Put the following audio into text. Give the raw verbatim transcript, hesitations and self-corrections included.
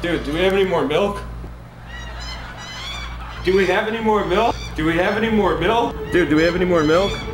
Dude, do we have any more milk? Do we have any more milk? Do we have any more milk? Dude, do we have any more milk?